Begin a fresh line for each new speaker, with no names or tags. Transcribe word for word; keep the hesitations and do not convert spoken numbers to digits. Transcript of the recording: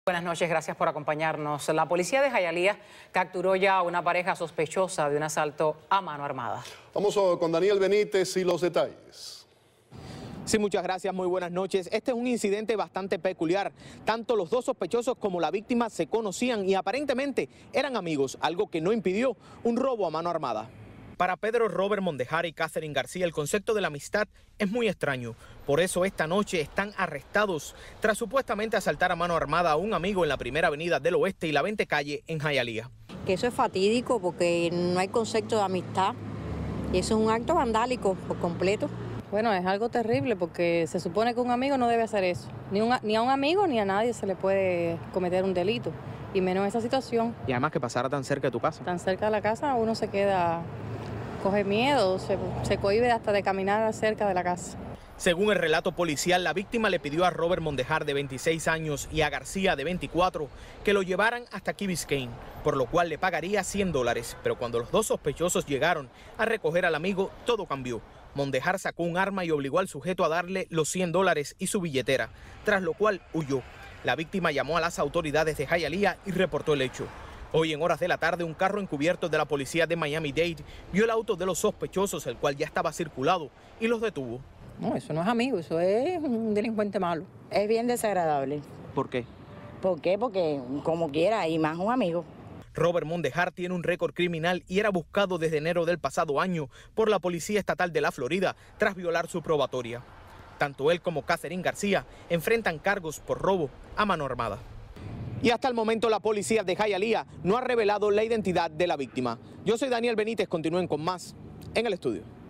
Buenas noches, gracias por acompañarnos. La policía de Hialeah capturó ya a una pareja sospechosa de un asalto a mano armada.
Vamos con Daniel Benítez y los detalles.
Sí, muchas gracias, muy buenas noches. Este es un incidente bastante peculiar. Tanto los dos sospechosos como la víctima se conocían y aparentemente eran amigos, algo que no impidió un robo a mano armada. Para Pedro Robert Mondejar y Catherine García, el concepto de la amistad es muy extraño. Por eso esta noche están arrestados tras supuestamente asaltar a mano armada a un amigo en la primera avenida del Oeste y la veinte calle en Hialeah.
Que eso es fatídico porque no hay concepto de amistad y eso es un acto vandálico por completo.
Bueno, es algo terrible porque se supone que un amigo no debe hacer eso. Ni, un, ni a un amigo ni a nadie se le puede cometer un delito, y menos en esa situación.
Y además que pasara tan cerca de tu casa.
Tan cerca de la casa uno se queda, coge miedo, se, se cohíbe hasta de caminar cerca de la casa.
Según el relato policial, la víctima le pidió a Robert Mondejar, de veintiséis años, y a García, de veinticuatro, que lo llevaran hasta Key Biscayne, por lo cual le pagaría cien dólares. Pero cuando los dos sospechosos llegaron a recoger al amigo, todo cambió. Mondejar sacó un arma y obligó al sujeto a darle los cien dólares y su billetera, tras lo cual huyó. La víctima llamó a las autoridades de Hialeah y reportó el hecho. Hoy en horas de la tarde, un carro encubierto de la policía de Miami-Dade vio el auto de los sospechosos, el cual ya estaba circulado, y los detuvo.
No, eso no es amigo, eso es un delincuente malo.
Es bien desagradable.
¿Por qué?
¿Por qué? Porque como quiera, y más un amigo.
Robert Mondejar tiene un récord criminal y era buscado desde enero del pasado año por la Policía Estatal de la Florida tras violar su probatoria. Tanto él como Catherine García enfrentan cargos por robo a mano armada. Y hasta el momento la policía de Hialeah no ha revelado la identidad de la víctima. Yo soy Daniel Benítez, continúen con más en el estudio.